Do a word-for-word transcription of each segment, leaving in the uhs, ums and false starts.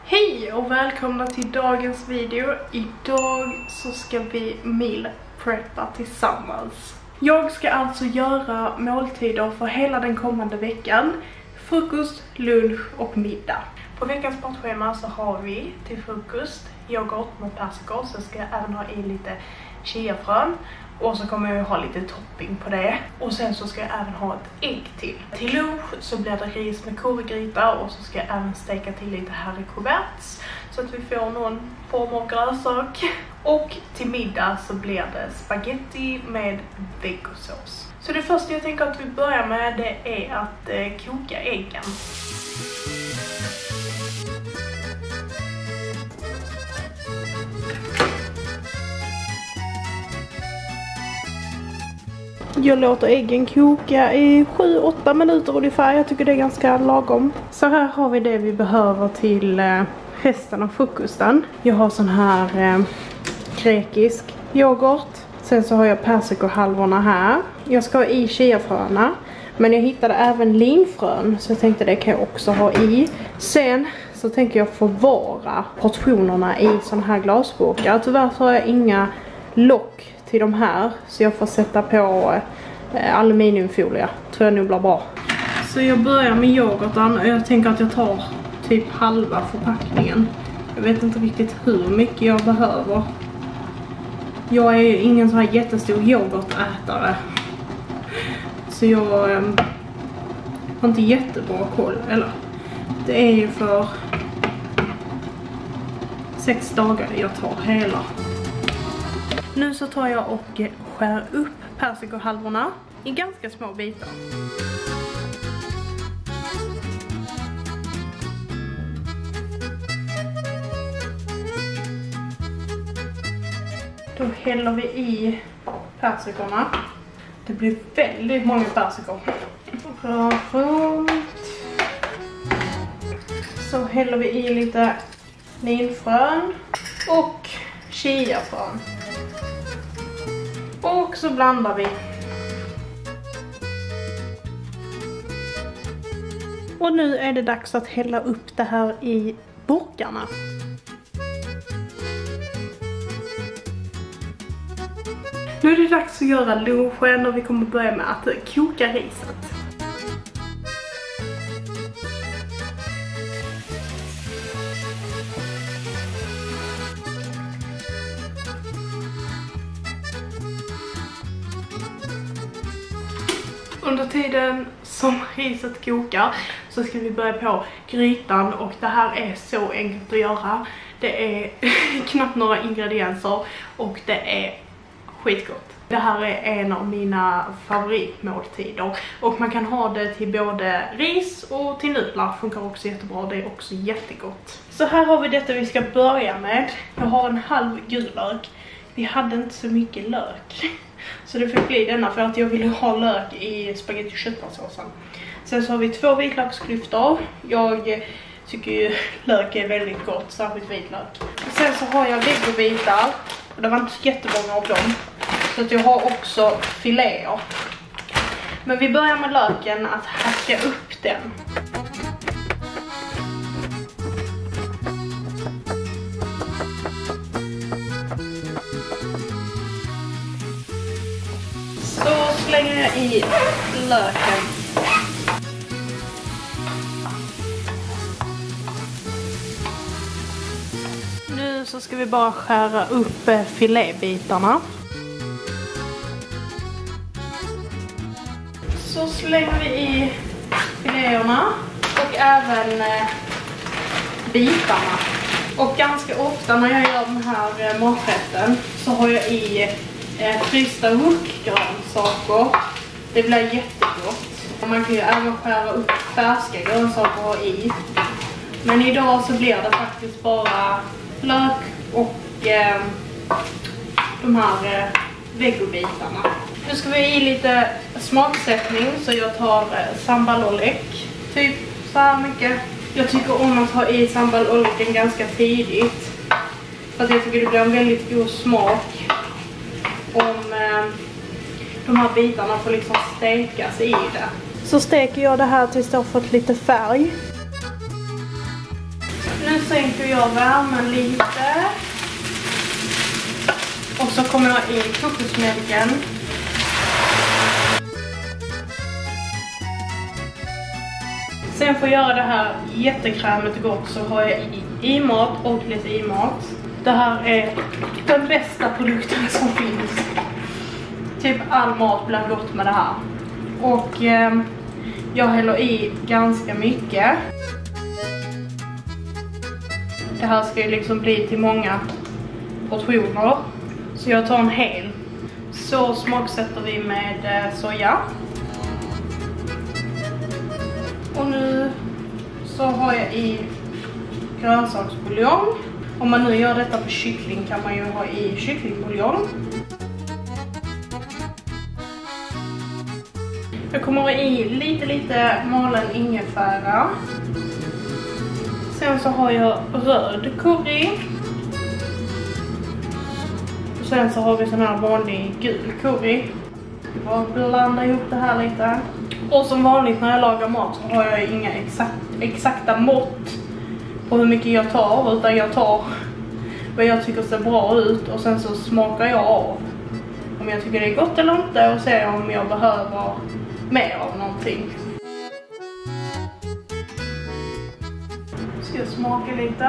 Hej och välkomna till dagens video. Idag så ska vi meal preppa tillsammans. Jag ska alltså göra måltider för hela den kommande veckan. Frukost, lunch och middag. På veckans matschema så har vi till frukost yoghurt med persikor. Så ska jag även ha i lite chiafrön. Och så kommer jag ha lite topping på det. Och sen så ska jag även ha ett ägg till. Till lunch så blir det ris med korvgryta. Och så ska jag även steka till lite haricots. Så att vi får någon form av grönsak. Och till middag så blir det spaghetti med vegosås. Så det första jag tänker att vi börjar med det är att eh, koka äggen. Jag låter äggen koka i sju åtta minuter ungefär. Jag tycker det är ganska lagom. Så här har vi det vi behöver till eh, resten av frukosten. Jag har sån här eh, grekisk yoghurt. Sen så har jag persikohalvorna här. Jag ska ha i chiafröna. Men jag hittade även linfrön. Så jag tänkte det kan jag också ha i. Sen så tänker jag förvara portionerna i såna här glasburkar. Tyvärr så har jag inga lock till de här, så jag får sätta på eh, aluminiumfolie. Tror jag nog blir bra. Så jag börjar med yoghurten och jag tänker att jag tar typ halva förpackningen. Jag vet inte riktigt hur mycket jag behöver. Jag är ju ingen så här jättestor yoghurtätare. Så jag eh, har inte jättebra koll. Eller, det är ju för sex dagar jag tar hela. Nu så tar jag och skär upp persikohalvorna i ganska små bitar. Då häller vi i persikorna. Det blir väldigt många persikor. Rör runt. Så häller vi i lite linfrön och chiafrön. Och så blandar vi. Och nu är det dags att hälla upp det här i burkarna. Nu är det dags att göra lunchen och vi kommer börja med att koka riset. Under tiden som riset kokar så ska vi börja på grytan, och det här är så enkelt att göra. Det är knappt några ingredienser och det är skitgott. Det här är en av mina favoritmåltider och man kan ha det till både ris och till nudlar. Funkar också jättebra, det är också jättegott. Så här har vi detta vi ska börja med. Jag har en halv gulök. Vi hade inte så mycket lök. Så det fick bli denna för att jag ville ha lök i spaghetti och köttfärssåsen. Sen så har vi två vitlöksklyftor. Jag tycker ju lök är väldigt gott, särskilt vitlök. Sen så har jag vegobitar. Och det var inte jättemånga av dem. Så att jag har också filéer. Men vi börjar med löken, att hacka upp den. Så slänger jag i löken. Nu så ska vi bara skära upp filébitarna. Så slänger vi i filéerna och även eh, bitarna. Och ganska ofta när jag gör den här eh, maträtten så har jag i eh, frysta wokgrönsaker. Det blir jättegott. Och man kan ju även skära upp färska grönsaker och ha i. Men idag så blir det faktiskt bara lök och eh, de här eh, vegobitarna. Nu ska vi i lite smaksättning, så jag tar eh, sambal-olek. Typ så här mycket. Jag tycker om att ha i sambal-oleken ganska tidigt. För att jag tycker det blir en väldigt god smak om eh, de här bitarna får liksom stekas i det. Så steker jag det här tills det har fått lite färg. Nu Nu sänker jag värmen lite. Och så kommer jag i kokosmjölken. Sen för att göra det här jättekrämigt gott så har jag i, i mat och lite i mat. Det här är den bästa produkten som finns. Typ all mat blir gott med det här. Och eh, jag häller i ganska mycket. Det här ska ju liksom bli till många portioner. Så jag tar en hel. Så smaksätter vi med eh, soja. Och nu så har jag i grönsaksbuljong. Om man nu gör detta på kyckling kan man ju ha i kycklingbuljong. Jag kommer ha i lite lite malen ingefära. Sen så har jag röd curry. Och sen så har vi sån här vanlig gul curry. Jag blandar ihop det här lite. Och som vanligt när jag lagar mat så har jag inga exakt, exakta mått på hur mycket jag tar. Utan jag tar vad jag tycker ser bra ut och sen så smakar jag av om jag tycker det är gott eller inte och ser om jag behöver mer av någonting. Så jag smakar lite.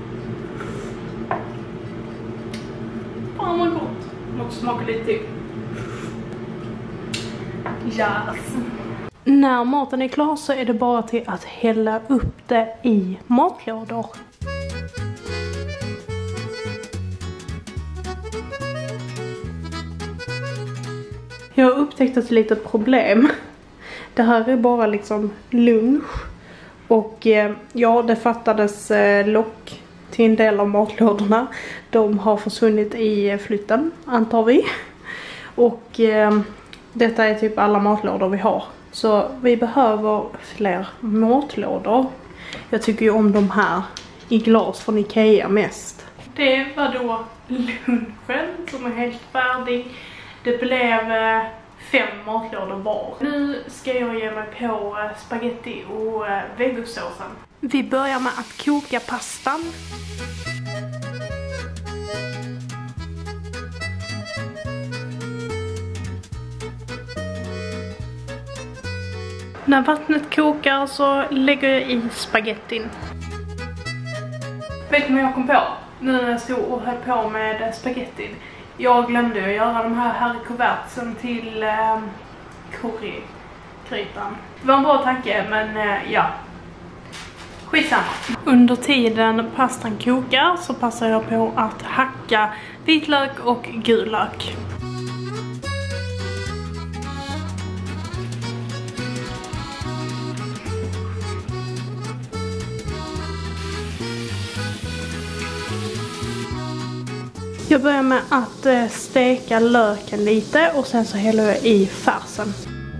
Fan vad gott. Måste smaka lite till. Yes. När maten är klar så är det bara till att hälla upp det i matlådor. Jag har upptäckt ett litet problem. Det här är bara liksom lunch. Och eh, ja, det fattades eh, lock till en del av matlådorna. De har försvunnit i flytten, antar vi. Och eh, detta är typ alla matlådor vi har. Så vi behöver fler matlådor. Jag tycker ju om de här i glas från Ikea mest. Det var då lunchen som är helt färdig. Det blev eh, fem matlådor var. Nu ska jag ge mig på eh, spaghetti och eh, vegosåsen. Vi börjar med att koka pastan. När vattnet kokar så lägger jag i spagettin. Vet ni vad jag kom på? Nu när jag stod och höll på med spagettin. Jag glömde att göra de här haricot-versen till eh, currygrytan. Det var en bra tanke, men eh, ja. Skitsamma. Under tiden pastan kokar så passar jag på att hacka vitlök och gul lök. Jag börjar med att steka löken lite och sen så häller jag i färsen.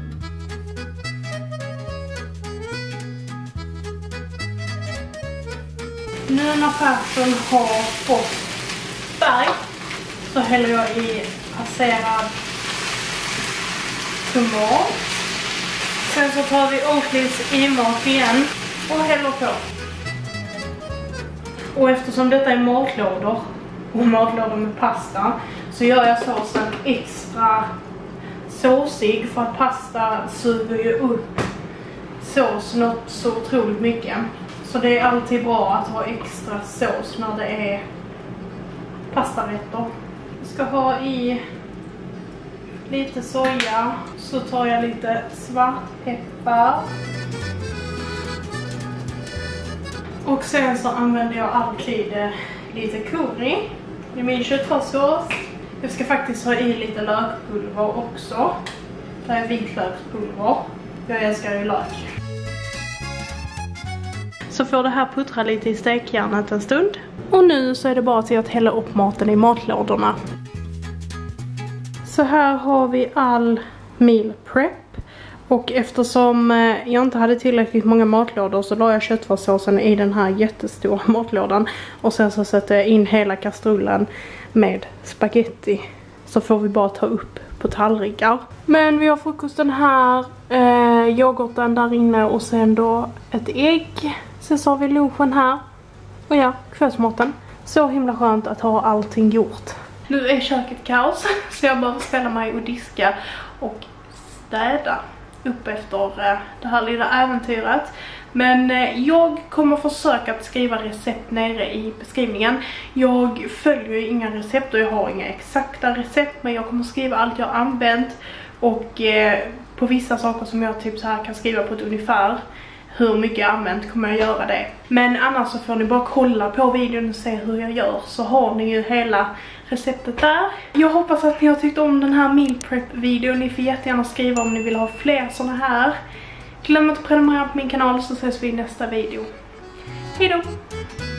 Nu när färsen har fått färg så häller jag i passerad tomat. Sen så tar vi Oakley's i-mat igen och häller på. Och eftersom detta är matlådor och matlådor med pasta så gör jag såsen extra såsig för att pasta suger ju upp sås något så otroligt mycket. Så det är alltid bra att ha extra sås när det är pastarätter. Jag ska ha i lite soja, så tar jag lite svartpeppar. Och sen så använder jag alltid lite curry i min köttfärssås. Jag ska faktiskt ha i lite lökpulver också. Det är vitlökspulver. Jag älskar ju lök. Så får det här puttra lite i stekjärnet en stund. Och nu så är det bara till att hälla upp maten i matlådorna. Så här har vi all meal prep. Och eftersom jag inte hade tillräckligt många matlådor så la jag köttfärssåsen i den här jättestora matlådan. Och sen så sätter jag in hela kastrullen med spaghetti. Så får vi bara ta upp på tallrikar. Men vi har frukosten här, eh, yoghurten där inne och sen då ett ägg. Sen så har vi lunchen här. Och ja, kvällsmaten. Så himla skönt att ha allting gjort. Nu är köket kaos så jag behöver ställa mig och diska och städa upp efter det här lilla äventyret. Men jag kommer försöka att skriva recept nere i beskrivningen. Jag följer ju inga recept och jag har inga exakta recept, men jag kommer skriva allt jag har använt och eh, på vissa saker som jag typ så här kan skriva på ett ungefär hur mycket jag använt kommer jag göra det. Men annars så får ni bara kolla på videon och se hur jag gör, så har ni ju hela receptet där. Jag hoppas att ni har tyckt om den här meal prep videon. Ni får jättegärna skriva om ni vill ha fler såna här. Glöm inte att prenumerera på min kanal så ses vi i nästa video. Hej då!